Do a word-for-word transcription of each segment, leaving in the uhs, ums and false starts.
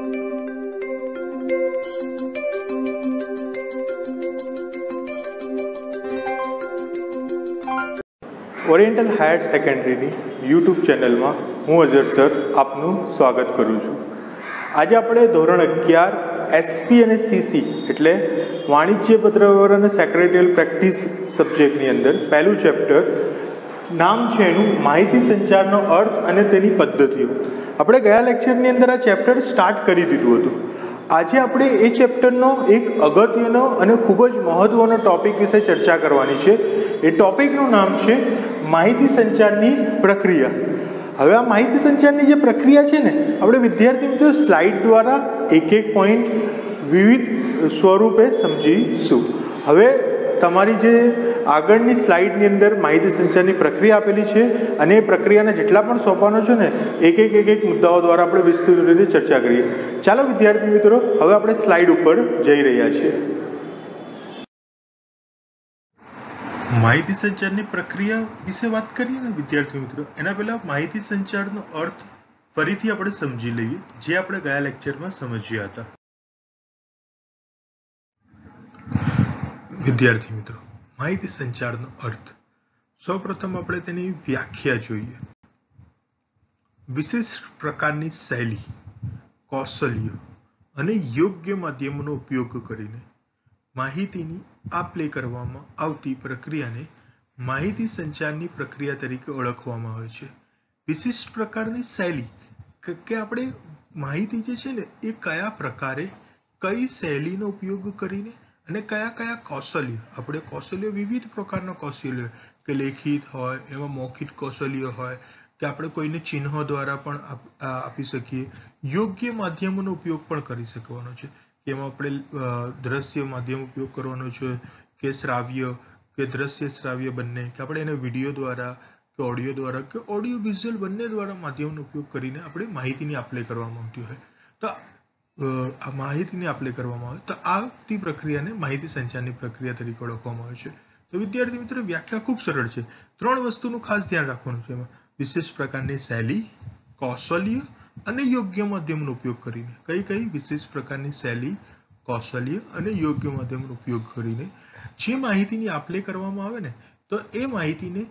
Oriental higher સેકન્ડરીની YouTube ચેનલમાં હું Azhar sir આપનું સ્વાગત કરું છું. આજે આપણે ધોરણ અગિયાર એસપી અને સીસી એટલે વાણિજ્ય પત્રવ્યવહાર અને સેક્રેટરીયલ પ્રેક્ટિસ સબ્જેક્ટની અંદર પહેલું ચેપ્ટર નામ છે એનું માહિતી સંચારનો અર્થ અને તેની પદ્ધતિઓ. આપણે ગયા લેક્ચરની અંદર આ ચેપ્ટર સ્ટાર્ટ કરી દીધું હતું. આજે આપણે એ ચેપ્ટરનો એક અગત્યનો અને ખૂબ જ મહત્ત્વનો ટોપિક વિશે ચર્ચા કરવાની છે. એ ટોપિકનું નામ છે માહિતી સંચારની પ્રક્રિયા. હવે આ માહિતી સંચારની જે પ્રક્રિયા છે ને આપણે વિદ્યાર્થી મિત્રો સ્લાઇડ દ્વારા એક એક પોઈન્ટ વિવિધ સ્વરૂપે સમજીશું. હવે તમારી જે આગળની સ્લાઇડની અંદર માહિતી સંચારની પ્રક્રિયા આપેલી છે અને એ પ્રક્રિયાના જેટલા પણ સોપાનો છે ને એક એક એક એક મુદ્દાઓ દ્વારા આપણે વિસ્તૃત રીતે ચર્ચા કરીએ. ચાલો વિદ્યાર્થી મિત્રો હવે આપણે સ્લાઇડ ઉપર જઈ રહ્યા છીએ. માહિતી સંચારની પ્રક્રિયા વિશે વાત કરીએ ને વિદ્યાર્થી મિત્રો, એના પહેલા માહિતી સંચારનો અર્થ ફરીથી આપણે સમજી લઈએ, જે આપણે ગયા લેક્ચરમાં સમજ્યા હતા. વિદ્યાર્થી મિત્રો, માહિતી સંચારનો અર્થ સૌપ્રથમ આપણે તેની વ્યાખ્યા જોઈએ. વિશિષ્ટ પ્રકારની શૈલી, કૌશલ્ય અને યોગ્ય માધ્યમોનો ઉપયોગ કરીને માહિતીની આપ-લે કરવામાં આવતી પ્રક્રિયાને માહિતી સંચારની પ્રક્રિયા તરીકે ઓળખવામાં આવે છે. વિશિષ્ટ પ્રકારની શૈલી કે આપણે માહિતી જે છે ને એ કયા પ્રકારે કઈ શૈલીનો ઉપયોગ કરીને અને કયા કયા કૌશલ્ય, આપણે કૌશલ્ય વિવિધ પ્રકારના કૌશલ્ય કે લેખિત હોય, એમાં મૌખિક કૌશલ્ય હોય કે આપણે કોઈને ચિહ્નો દ્વારા પણ આપી શકીએ. યોગ્ય માધ્યમોનો ઉપયોગ પણ કરી શકવાનો છે. એમાં આપણે દ્રશ્ય માધ્યમ ઉપયોગ કરવાનો છે કે શ્રાવ્ય કે દ્રશ્ય શ્રાવ્ય બંને, કે આપણે એને વિડીયો દ્વારા કે ઓડિયો દ્વારા કે ઓડિયો વિઝ્યુઅલ બંને દ્વારા માધ્યમનો ઉપયોગ કરીને આપણે માહિતીની આપ-લે કરવામાં આવતી હોય તો આ માહિતીની આપ-લે કરવામાં આવે તો આવતી પ્રક્રિયાને માહિતી સંચારની પ્રક્રિયા તરીકે ઓળખવામાં આવે છે. તો વિદ્યાર્થી મિત્રો વ્યાખ્યા ખૂબ સરળ છે. ત્રણ વસ્તુનું ખાસ ધ્યાન રાખવાનું છે. એમાં વિશેષ પ્રકારની શૈલી, કૌશલ્ય અને યોગ્ય માધ્યમનો ઉપયોગ કરીને, કઈ કઈ વિશેષ પ્રકારની શૈલી, કૌશલ્ય અને યોગ્ય માધ્યમનો ઉપયોગ કરીને જે માહિતીની આપ-લે કરવામાં આવે ને તો એ માહિતીને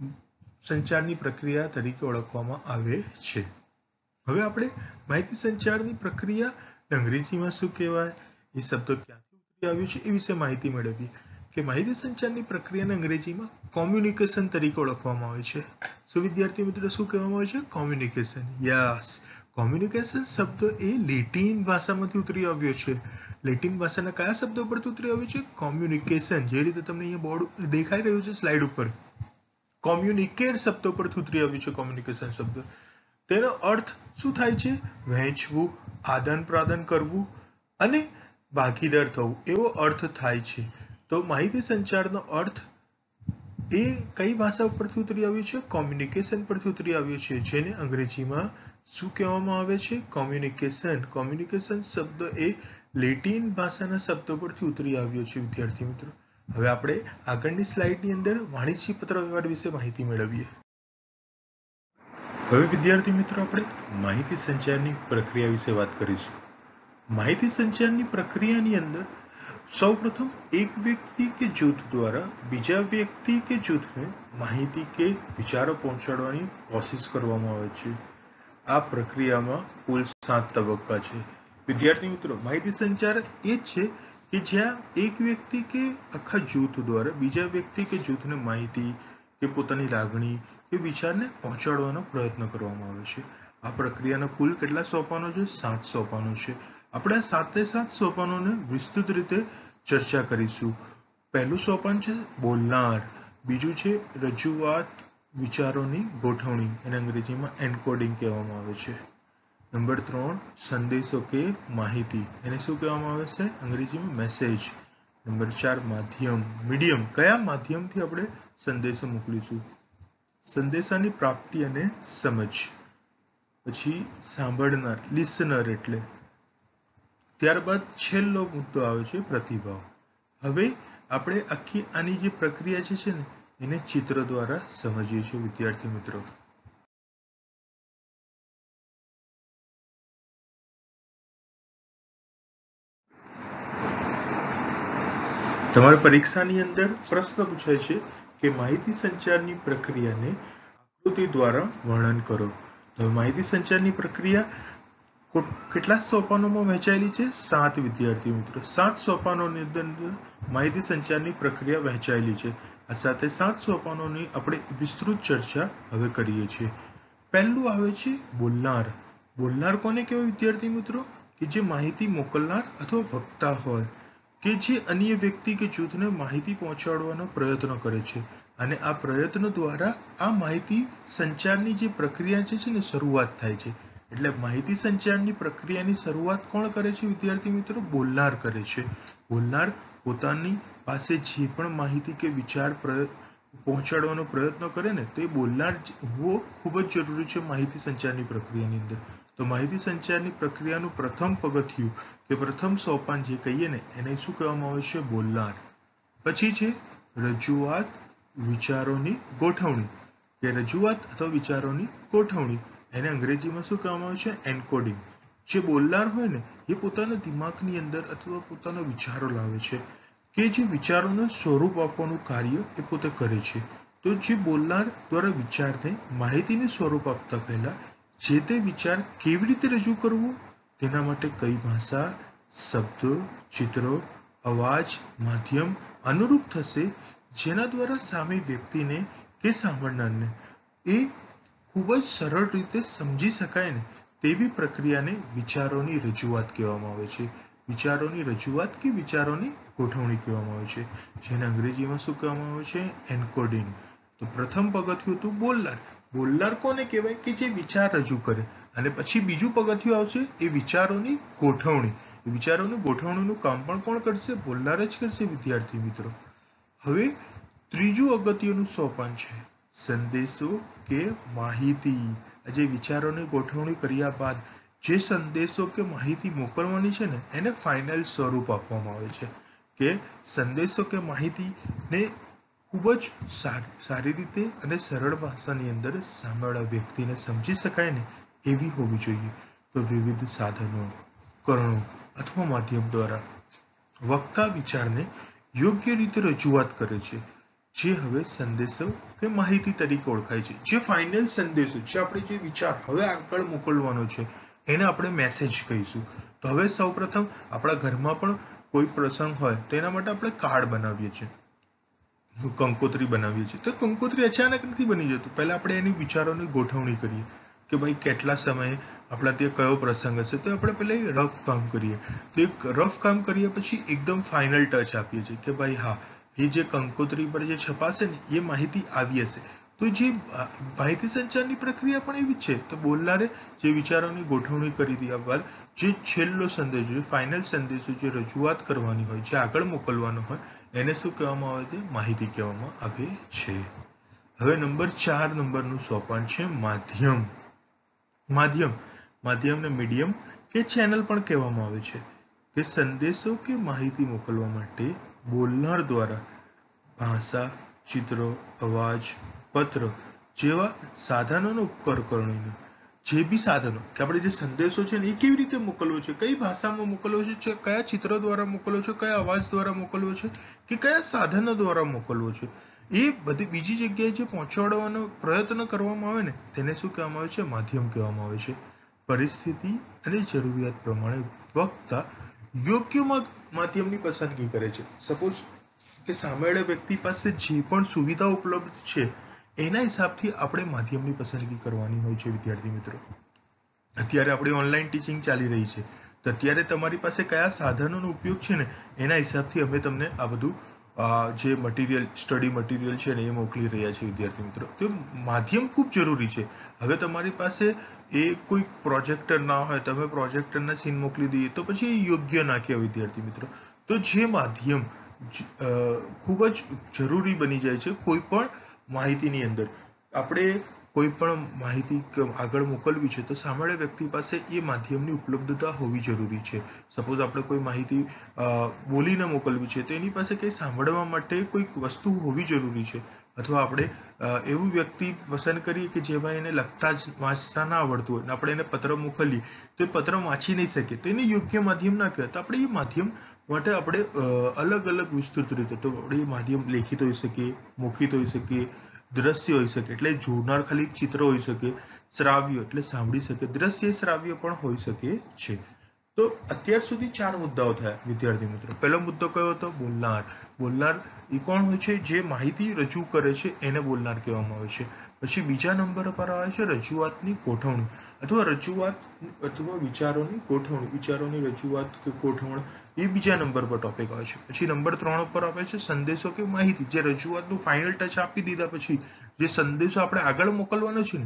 સંચારની પ્રક્રિયા તરીકે ઓળખવામાં આવે છે. હવે આપણે માહિતી સંચારની પ્રક્રિયા અંગ્રેજીમાં શું કહેવાય, એ શબ્દ ક્યાંથી ઉતરી આવ્યો છે એ વિશે માહિતી મેળવીએ. કે માહિતી સંચારની પ્રક્રિયાને અંગ્રેજીમાં કોમ્યુનિકેશન તરીકે ઓળખવામાં આવે છે. શું વિદ્યાર્થી મિત્રો શું કહેવામાં આવે છે? કોમ્યુનિકેશન. યસ, કોમ્યુનિકેશન શબ્દ એ લેટિન ભાષામાંથી ઉતરી આવ્યો છે. લેટિન ભાષાના કયા શબ્દો પરથી ઉતરી આવ્યો છે? કોમ્યુનિકેશન. જે રીતે તમને અહીંયા બોર્ડ દેખાઈ રહ્યું છે સ્લાઇડ ઉપર, કોમ્યુનિકેટ શબ્દો પરથી ઉતરી આવ્યું છે કોમ્યુનિકેશન શબ્દ. તેનો અર્થ શું થાય છે? વહેંચવું, આદાન પ્રદાન કરવું અને ભાગીદાર થવું એવો અર્થ થાય છે. તો માહિતી સંચારનો અર્થ એ કઈ ભાષા પરથી ઉતરી આવ્યું છે? કોમ્યુનિકેશન પરથી ઉતરી આવ્યું છે, જેને અંગ્રેજીમાં શું કહેવામાં આવે છે? કોમ્યુનિકેશન. કોમ્યુનિકેશન શબ્દ એ લેટિન ભાષાના શબ્દો પરથી ઉતરી આવ્યો છે વિદ્યાર્થી મિત્રો. હવે આપણે આગળની સ્લાઇડની અંદર વાણિજ્ય પત્રવ્યવહાર વિશે માહિતી મેળવીએ. હવે વિદ્યાર્થી મિત્રો આપણે માહિતી સંચારની પ્રક્રિયા વિશે વાત કરીશું. માહિતી સંચારની પ્રક્રિયાની અંદર સૌપ્રથમ એક વ્યક્તિ કે જૂથ દ્વારા બીજા વ્યક્તિ કે જૂથને માહિતી કે વિચારો પહોંચાડવાની કોશિશ કરવામાં આવે છે. આ પ્રક્રિયામાં કુલ સાત તબક્કા છે. વિદ્યાર્થી મિત્રો, માહિતી સંચાર એ જ છે કે જ્યાં એક વ્યક્તિ કે આખા જૂથ દ્વારા બીજા વ્યક્તિ કે જૂથને માહિતી કે પોતાની લાગણી કે વિચારને પહોંચાડવાનો પ્રયત્ન કરવામાં આવે છે. આ પ્રક્રિયાના કુલ કેટલા સોપાનો છે? સાત સોપાનો છે. આપણે આ સાતે સાત સોપાનોને વિસ્તૃત રીતે ચર્ચા કરીશું. પહેલું સોપાન છે બોલનાર, બીજું છે રજૂઆત વિચારોની ગોઠવણી, એને અંગ્રેજીમાં એન્કોડિંગ કહેવામાં આવે છે. નંબર ત્રણ સંદેશો કે માહિતી, એને શું કહેવામાં આવે છે? અંગ્રેજીમાં મેસેજ. નંબર ચાર માધ્યમ, મીડિયમ, કયા માધ્યમથી આપણે સંદેશો મોકલીશું, સંદેશાની પ્રાપ્તિ અને સમજ. પછી સાંભળનાર, લિસનર એટલે. ત્યારબાદ છેલ્લો મુદ્દો આવે છે પ્રતિભાવ. હવે આપણે આખી આની જે પ્રક્રિયા છે ને એને ચિત્ર દ્વારા સમજીએ છીએ વિદ્યાર્થી મિત્રો. તમારી પરીક્ષાની અંદર પ્રશ્ન પૂછાય છે કે માહિતી સંચારની પ્રક્રિયાને આકૃતિ દ્વારા વર્ણન કરો. તો માહિતી સંચારની પ્રક્રિયા કેટલા સોપાનોમાં વહેંચાયેલી છે? સાત વિદ્યાર્થી મિત્રો. સાત સોપાનોની અંદર માહિતી સંચારની પ્રક્રિયા વહેંચાયેલી છે. આ સાથે સાત સોપાનોની આપણે વિસ્તૃત ચર્ચા હવે કરીએ છીએ. પહેલું આવે છે બોલનાર. બોલનાર કોને કહેવાય વિદ્યાર્થી મિત્રો? કે જે માહિતી મોકલનાર અથવા વક્તા હોય, કે જે અન્ય વ્યક્તિ કે જૂથને માહિતી પહોંચાડવાનો પ્રયત્ન કરે છે, અને આ પ્રયત્ન દ્વારા આ માહિતી સંચારની જે પ્રક્રિયા છે ને શરૂઆત થાય છે. એટલે માહિતી સંચારની પ્રક્રિયાની શરૂઆત કોણ કરે છે વિદ્યાર્થી મિત્રો? બોલનાર કરે છે. બોલનાર પોતાની પાસે જે પણ માહિતી કે વિચાર પહોંચાડવાનો પ્રયત્ન કરે ને, તે બોલનાર હોવો ખૂબ જ જરૂરી છે માહિતી સંચારની પ્રક્રિયાની અંદર. તો માહિતી સંચારની પ્રક્રિયાનું પ્રથમ પગથિયું કે પ્રથમ સોપાન જે કહીએ ને, એને શું કહેવામાં આવે છે? બોલનાર. પછી છે રજૂઆત વિચારોની ગોઠવણી, કે રજૂઆત અથવા વિચારોની ગોઠવણી, એને અંગ્રેજીમાં શું કહેવામાં આવે છે? એન્કોડિંગ. જે બોલનાર હોય ને, એ પોતાના દિમાગની અંદર અથવા પોતાના વિચારો લાવે છે, કે જે વિચારોને સ્વરૂપ આપવાનું કાર્ય એ પોતે કરે છે. તો જે બોલનાર દ્વારા વિચારને માહિતીને સ્વરૂપ આપતા પહેલા જે તે વિચાર કેવી રીતે રજૂ કરવો, તેના માટે કઈ ભાષા, શબ્દો, ચિત્રો, અવાજ, માધ્યમ અનુરૂપ થશે, જેના દ્વારા સામે વ્યક્તિને કે સાંભળનારને એ ખૂબ જ સરળ રીતે સમજી શકાય ને, તેવી પ્રક્રિયાને વિચારોની રજૂઆત કહેવામાં આવે છે. વિચારોની રજૂઆત કે વિચારોની ગોઠવણી કહેવામાં આવે છે, જેને અંગ્રેજીમાં શું કહેવામાં આવે છે? એન્કોડિંગ. તો પ્રથમ પગથિયું હતું બોલનાર. બોલનાર કોને કહેવાય? કે જે વિચાર રજૂ કરે. અને પછી બીજું પગથિયું આવશે એ વિચારોની ગોઠવણી. વિચારોની ગોઠવણીનું કામ પણ કોણ કરશે? બોલનાર જ કરશે વિદ્યાર્થી મિત્રો. હવે ત્રીજું અગત્યનું સોપાન છે સંદેશો કે માહિતી. જે વિચારોની ગોઠવણી કર્યા બાદ જે સંદેશો કે માહિતી મોકલવાની છે ને, એને ફાઇનલ સ્વરૂપ આપવામાં આવે છે. કે સંદેશો કે માહિતીને ખૂબ જ સારી રીતે અને સરળ ભાષાની અંદર સામેવાળા વ્યક્તિને સમજી શકાય ને, એવી હોવી જોઈએ. તો વિવિધ સાધનો, કરણો અથવા માધ્યમ દ્વારા વક્તા વિચારને યોગ્ય રીતે રજૂઆત કરે છે, જે હવે સંદેશો કે માહિતી તરીકે ઓળખાય છે. જે ફાઇનલ સંદેશો, જે આપણે જે વિચાર હવે આગળ મોકલવાનો છે, એને આપણે મેસેજ કહીશું. તો હવે સૌપ્રથમ આપણા ઘરમાં પણ કોઈ પ્રસંગ હોય તો એના માટે આપણે કાર્ડ બનાવીએ છીએ, કંકોત્રી બનાવીએ છીએ. તો કંકોત્રી અચાનક નથી બની જતું. પહેલા આપણે એની વિચારોની ગોઠવણી કરીએ કે ભાઈ કેટલા સમયે આપણા ત્યાં કયો પ્રસંગ હશે, તો આપણે પહેલા રફ કામ કરીએ. તો એક રફ કામ કર્યા પછી એકદમ ફાઇનલ ટચ આપીએ છીએ કે ભાઈ હા, એ જે કંકોત્રી પર જે છપાશે ને, એ માહિતી આવી હશે. તો જે માહિતી સંચારની પ્રક્રિયા પણ એવી જ છે. તો બોલનારે જે વિચારોની ગોઠવણી કરી દીધા બાદ જે છેલ્લો સંદેશો, જે ફાઇનલ સંદેશો, જે રજૂઆત કરવાની હોય, જે આગળ મોકલવાનો હોય, એને શું કહેવામાં આવે છે? માહિતી કહેવામાં આવે છે. હવે નંબર ચાર નંબરનું સોપાન છે માધ્યમ. માધ્યમ માધ્યમને મીડિયમ કે ચેનલ પણ કહેવામાં આવે છે. કે સંદેશો કે માહિતી મોકલવા માટે બોલનાર દ્વારા ભાષા, ચિત્રો, અવાજ, પત્ર જેવા સાધનોનો ઉપયોગ કરીને, જે બી સાધનો કે આપણે જે સંદેશો છે ને, એ કેવી રીતે મોકલવો છે, કઈ ભાષામાં મોકલવો છે, કયા ચિત્રો દ્વારા મોકલવો છે, કયા અવાજ દ્વારા મોકલવો છે, કે કયા સાધનો દ્વારા મોકલવો છે, એ બધી બીજી જગ્યાએ જે પહોંચાડવાનો પ્રયત્ન કરવામાં આવે ને, તેને શું કહેવામાં આવે છે? માધ્યમ કહેવામાં આવે છે. પરિસ્થિતિ અને જરૂરિયાત પ્રમાણે વક્તા યોગ્ય માધ્યમની પસંદગી કરે છે. સપોઝ કે સામેવાળા વ્યક્તિ પાસે જે પણ સુવિધા ઉપલબ્ધ છે, એના હિસાબથી આપણે માધ્યમની પસંદગી કરવાની હોય છે વિદ્યાર્થી મિત્રો. અત્યારે આપણી ઓનલાઈન ટીચિંગ ચાલી રહી છે, તો અત્યારે તમારી પાસે કયા સાધનોનો ઉપયોગ છે ને, એના હિસાબથી અમે તમને આ બધું જે મટીરિયલ, સ્ટડી મટીરિયલ છે ને, એ મોકલી રહ્યા છે વિદ્યાર્થી મિત્રો. તો માધ્યમ ખૂબ જરૂરી છે. હવે તમારી પાસે એ કોઈ પ્રોજેક્ટર ના હોય, તમે પ્રોજેક્ટરના સીન મોકલી દઈએ તો પછી એ યોગ્ય ના કહેવાય વિદ્યાર્થી મિત્રો. તો જે માધ્યમ ખૂબ જ જરૂરી બની જાય છે કોઈ પણ માહિતીની અંદર. આપણે કોઈ પણ માહિતી આગળ મોકલવી છે, તો સામેવાળા વ્યક્તિ પાસે એ માધ્યમની ઉપલબ્ધતા હોવી જરૂરી છે. સપોઝ આપણે કોઈ માહિતી બોલીને મોકલવી છે, તો એની પાસે કંઈ સાંભળવા માટે કોઈક વસ્તુ હોવી જરૂરી છે. અથવા આપણે એવું વ્યક્તિ પસંદ કરીએ કે જેમાં એને લખતા જ વાંચતા ના આવડતું હોય અને આપણે એને પત્ર મોકલીએ તો એ પત્ર વાંચી નહીં શકે તો એને યોગ્ય માધ્યમ ના કહેવાય. તો આપણે એ માધ્યમ માટે આપણે અલગ અલગ વિસ્તૃત રીતે તો આપણે એ માધ્યમ લેખિત હોઈ શકે, મૌખિક હોઈ શકે, દ્રશ્ય હોઈ શકે એટલે જોનાર ખાલી ચિત્ર હોઈ શકે, શ્રાવ્ય એટલે સાંભળી શકે, દ્રશ્ય શ્રાવ્ય પણ હોઈ શકે છે. તો અત્યાર સુધી ચાર મુદ્દાઓ થયા વિદ્યાર્થી મિત્રો. પહેલો મુદ્દો કયો હતો? બોલનાર. બોલનાર એ કોણ હોય છે? જે માહિતી રજૂ કરે છે એને બોલનાર કહેવામાં આવે છે. પછી બીજા નંબર પર આવે છે રજૂઆતની ગોઠવણી અથવા રજૂઆત અથવા વિચારોની ગોઠવણી. વિચારોની રજૂઆત કે ગોઠવણ એ બીજા નંબર પર ટોપિક આવે છે. પછી નંબર ત્રણ પર આવે છે સંદેશો કે માહિતી. જે રજૂઆતનું ફાઇનલ ટચ આપી દીધા પછી જે સંદેશો આપણે આગળ મોકલવાનો છે ને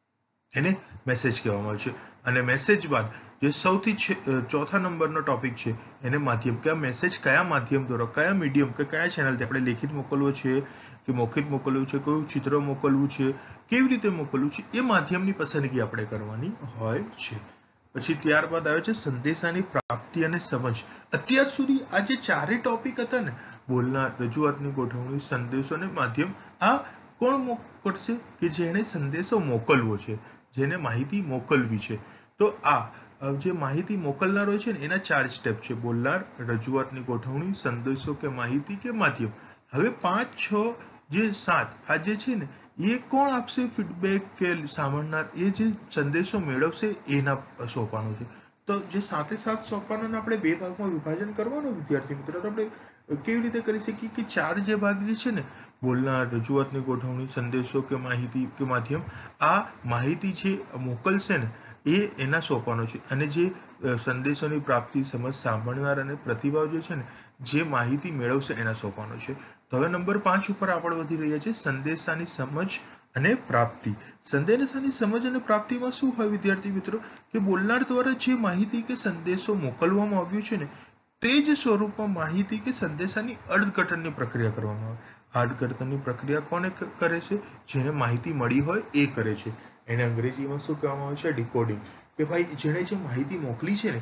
એને મેસેજ કહેવામાં આવે છે. અને મેસેજ બાદ જે સૌથી ચોથા નંબરનો ટોપિક છે એને માધ્યમ. કે આ મેસેજ કયા માધ્યમ દ્વારા, કયા મીડિયમ કે કયા ચેનલથી આપણે લેખિત મોકલવો છે કે મૌખિક મોકલવું છે, કયું ચિત્ર મોકલવું છે, કેવી રીતે મોકલવું છે, એ માધ્યમની પસંદગી આપણે કરવાની હોય છે. પછી ત્યારબાદ આવે છે સંદેશાની પ્રાપ્તિ અને સમજ. અત્યાર સુધી આ જે ચારેય ટોપિક હતા ને, બોલનાર, રજૂઆતની ગોઠવણી, સંદેશો અને માધ્યમ, આ કોણ કરશે? કે જેને સંદેશો મોકલવો છે, જેને માહિતી મોકલવી છે. તો આ જે માહિતી મોકલનાર હોય છે ને એના ચાર સ્ટેપ છે: બોલનાર, રજૂઆતની ગોઠવણી, સંદેશો કે માહિતી કે માધ્યમ. હવે પાંચ છ જે સાત આ જે છે ને એ કોણ આપશે ફીડબેક કે સાંભળનાર? એ જે સંદેશો મેળવશે એના સોપાનો છે. તો જે સાતે સાત સોપાનોને આપણે બે ભાગમાં વિભાજન કરવાનું વિદ્યાર્થી મિત્રો, તો આપણે કેવી રીતે કરી શકીએ કે ચાર જે ભાગ જે છે ને, બોલનાર, રજૂઆતની ગોઠવણી, સંદેશો કે માહિતી કે માધ્યમ, આ માહિતી છે મોકલશે ને એ એના સોપાનો છે. અને જે સંદેશોની પ્રાપ્તિ, સમજ, સાંભળનાર અને પ્રતિભાવ જે છે ને જે માહિતી મેળવશે એના સોપાનો છે. તો હવે નંબર પાંચ ઉપર આપણે વધી રહ્યા છે સંદેશાની સમજ અને પ્રાપ્તિ. સંદેશાની સમજ અને પ્રાપ્તિમાં શું હોય વિદ્યાર્થી મિત્રો? કે બોલનાર દ્વારા જે માહિતી કે સંદેશો મોકલવામાં આવ્યું છે ને તે જ સ્વરૂપમાં માહિતી કે સંદેશાની અર્થઘટનની પ્રક્રિયા કરવામાં આવે. અર્થઘટનની પ્રક્રિયા કોને કરે છે? જેને માહિતી મળી હોય એ કરે છે. એને અંગ્રેજીમાં શું કહેવામાં આવે છે? ડિકોડિંગ. કે ભાઈ જેણે જે માહિતી મોકલી છે ને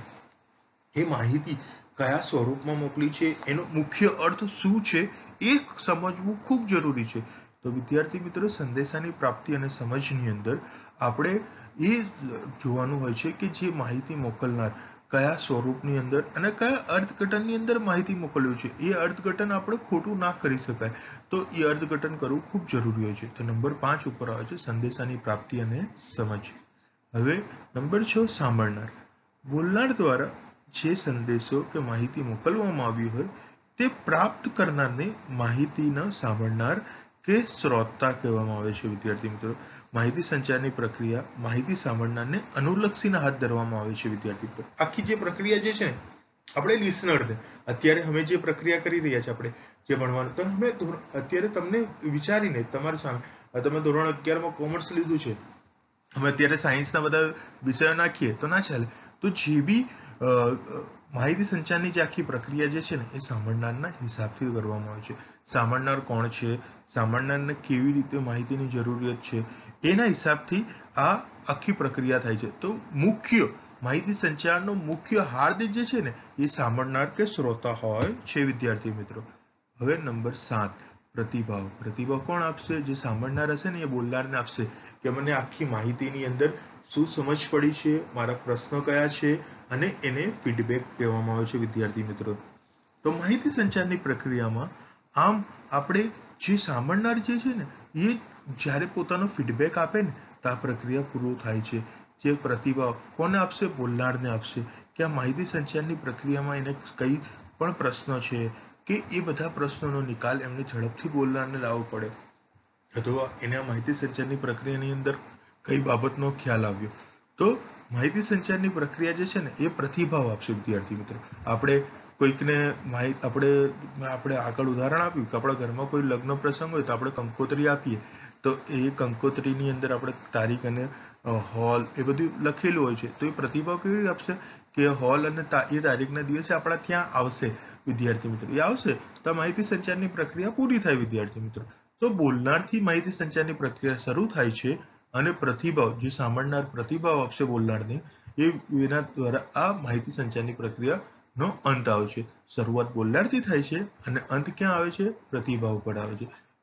એ માહિતી કયા સ્વરૂપમાં મોકલી છે, એનો મુખ્ય અર્થ શું છે એ સમજવું ખૂબ જરૂરી છે. તો વિદ્યાર્થી મિત્રો, સંદેશાની પ્રાપ્તિ અને સમજની અંદર આપણે એ જોવાનું હોય છે કે જે માહિતી મોકલનાર કયા સ્વરૂપની અંદર અને કયા અર્થઘટનની અંદર માહિતી મોકલ્યું છે એ અર્થઘટન આપણે ખોટું ના કરી શકાય. તો એ અર્થઘટન કરવું ખૂબ જરૂરી હોય છે. તો નંબર પાંચ ઉપર આવે છે સંદેશાની પ્રાપ્તિ અને સમજ. હવે નંબર છ સાંભળનાર. બોલનાર દ્વારા જે સંદેશો કે માહિતી મોકલવામાં આવી હોય તે પ્રાપ્ત કરનારને માહિતીના સાંભળનાર કે શ્રોતા કહેવામાં આવે છે. વિદ્યાર્થી મિત્રો, માહિતી સંચારની પ્રક્રિયા માહિતી સાંભળનારને અનુલક્ષીને હાથ ધરવામાં આવે છે. વિદ્યાર્થી મિત્રો, આખી જે પ્રક્રિયા જે છે ને આપણે લિસનર ને અત્યારે અમે જે પ્રક્રિયા કરી રહ્યા છે આપણે જે ભણવાનું, તો અમે અત્યારે તમને વિચારીને તમારી સામે તમે ધોરણ અગિયારમાં કોમર્સ લીધું છે, અમે અત્યારે સાયન્સના બધા વિષયો નાખીએ તો ના ચાલે. તો જે બી માહિતી સંચારની જે આખી પ્રક્રિયા જે છે ને એ સાંભળનારના હિસાબથી કરવામાં આવે છે. સાંભળનાર કોણ છે, સાંભળનારને કેવી રીતે માહિતીની જરૂરિયાત છે, એના હિસાબથી આ આખી પ્રક્રિયા થાય છે. તો મુખ્ય માહિતી સંચારનો મુખ્ય હાર્દ જે છે ને એ સાંભળનાર કે શ્રોતા હોય છે. વિદ્યાર્થી મિત્રો, હવે નંબર સાત પ્રતિભાવ. પ્રતિભાવ કોણ આપશે? જે સાંભળનાર હશે ને એ બોલનારને આપશે કે મને આખી માહિતીની અંદર શું સમજ પડી છે, મારા પ્રશ્નો કયા છે, અને એને ફીડબેક કહેવામાં આવે છે. વિદ્યાર્થી મિત્રો, તો માહિતી સંચારની પ્રક્રિયામાં આમ આપણે જે સાંભળનાર જે છે ને એ જ્યારે પોતાનો ફીડબેક આપે ને તો આ પ્રક્રિયા પૂરું થાય છે. જે પ્રતિભાવ કોને આપશે? બોલનારને આપશે કે આ માહિતી સંચારની પ્રક્રિયામાં એને કઈ પણ પ્રશ્નો છે કે એ બધા પ્રશ્નોનો નિકાલ એમને ઝડપથી બોલનારને લાવવો પડે, અથવા એને આ માહિતી સંચારની પ્રક્રિયાની અંદર કઈ બાબતનો ખ્યાલ આવ્યો. તો માહિતી સંચારની પ્રક્રિયા જે છે ને એ પ્રતિભાવ આપશે. વિદ્યાર્થી મિત્રો, આપણે કોઈકને માહિતી આપણે આપણે આગળ ઉદાહરણ આપ્યું કે આપણા ઘરમાં કોઈ લગ્ન પ્રસંગ હોય તો આપણે કંકોત્રી આપીએ, તો એ કંકોત્રીની અંદર આપણે તારીખ અને હોલ એ બધું લખેલું હોય છે. તો એ પ્રતિભાવ કેવી રીતે આપશે કે હોલ અને એ તારીખના દિવસે આપણા ત્યાં આવશે. વિદ્યાર્થી મિત્રો, એ આવશે તો માહિતી સંચારની પ્રક્રિયા પૂરી થાય. વિદ્યાર્થી મિત્રો, તો બોલનારથી માહિતી સંચારની પ્રક્રિયા શરૂ થાય છે અને પ્રતિભાવ જે સાંભળનાર પ્રતિભાવ આપશે બોલનારને એ એના દ્વારા આ માહિતી સંચારની પ્રક્રિયાનો અંત આવે છે. શરૂઆત બોલનારથી થાય છે અને અંત ક્યાં આવે છે? પ્રતિભાવ પર આવે છે.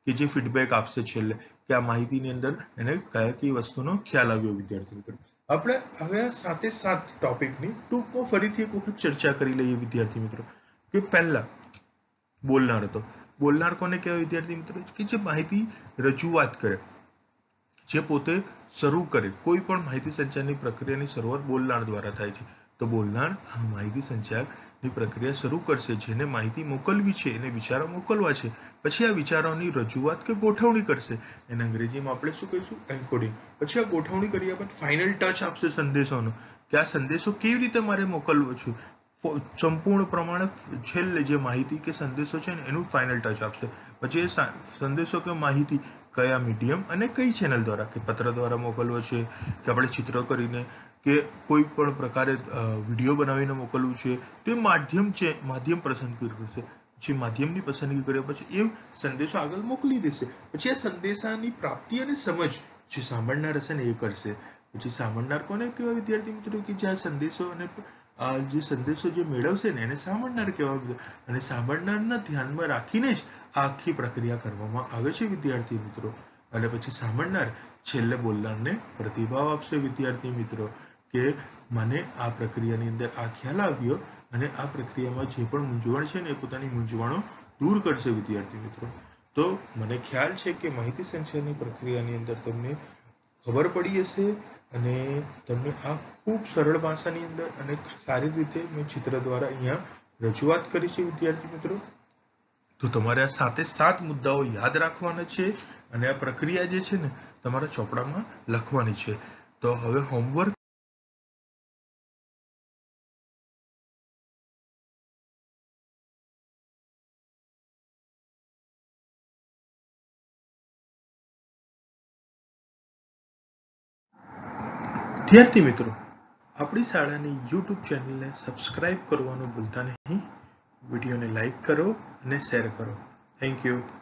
કે જે ફીડબેક આપશે છેલ્લે કે આ માહિતીની અંદર એને કયા કઈ વસ્તુનો ખ્યાલ આવ્યો વિદ્યાર્થી મિત્રો. આપણે હવે સાથે સાત ટોપિકની ટૂંકમાં ફરીથી એક વખત ચર્ચા કરી લઈએ વિદ્યાર્થી મિત્રો. કે પહેલા બોલનાર હતો. બોલનાર કોને કહેવાય વિદ્યાર્થી મિત્રો? કે જે માહિતી રજૂઆત કરે, જે પોતે શરૂ કરે. કોઈ પણ માહિતી સંચારની પ્રક્રિયાની શરૂઆત બોલનાર દ્વારા થાય છે. તો બોલનાર આ માહિતી સંચારની પ્રક્રિયા શરૂ કરશે. જેને માહિતી મોકલવી છે, એને વિચારો મોકલવા છે, પછી આ વિચારોની રજૂઆત કે ગોઠવણી કરશે. એને અંગ્રેજીમાં આપણે શું કહીશું? એન્કોડિંગ. પછી આ ગોઠવણી કર્યા બાદ ફાઇનલ ટચ આપશે સંદેશોનો, કે આ સંદેશો કેવી રીતે મારે મોકલવો છે. સંપૂર્ણ પ્રમાણે છેલ્લે જે માહિતી કે સંદેશો છે ને એનું ફાઇનલ ટચ આપશે. પછી એ સંદેશો કે માહિતી કયા મીડિયમ અને કઈ ચેનલ દ્વારા, કે પત્ર દ્વારા મોકલવો છે, કે આપણે ચિત્ર કરીને, કે કોઈ પણ પ્રકારે વિડીયો બનાવીને મોકલવું છે, તે માધ્યમ છે માધ્યમ પસંદ કરશે. જે માધ્યમની પસંદગી કર્યા પછી એ સંદેશો આગળ મોકલી દેશે. પછી આ સંદેશાની પ્રાપ્તિ અને સમજ જે સાંભળનાર હશે ને એ કરશે. પછી સાંભળનાર કોને કહેવાય વિદ્યાર્થી મિત્રો? કે જે આ સંદેશો અને જે સંદેશો જે મેળવશે ને એને સાંભળનાર કહેવાય. અને સાંભળનારના ધ્યાનમાં રાખીને જ આ આખી પ્રક્રિયા કરવામાં આવે છે વિદ્યાર્થી મિત્રો. અને પછી સાંભળનાર છેલ્લે બોલનારને પ્રતિભાવ આપશે વિદ્યાર્થી મિત્રો, કે મને આ પ્રક્રિયાની અંદર આ ખ્યાલ આવ્યો અને આ પ્રક્રિયામાં જે પણ મૂંઝવણ છે ને એ પોતાની મૂંઝવણો દૂર કરશે વિદ્યાર્થી મિત્રો. તો મને ખ્યાલ છે કે માહિતી સંચારની પ્રક્રિયાની અંદર તમને ખબર પડી હશે અને તમને આ ખૂબ સરળ ભાષાની અંદર અને સારી રીતે મેં ચિત્ર દ્વારા અહીંયા રજૂઆત કરી છે વિદ્યાર્થી મિત્રો. તો તમારે આ સાતે સાત મુદ્દાઓ યાદ રાખવાના છે અને આ પ્રક્રિયા જે છે ને તમારા ચોપડામાં લખવાની છે. તો હવે હોમવર્ક વિદ્યાર્થી મિત્રો, આપણી શાળાની યુટ્યુબ ચેનલને સબસ્ક્રાઇબ કરવાનું ભૂલતા નહીં. વિડીયોને લાઈક કરો અને શેર કરો. Thank you.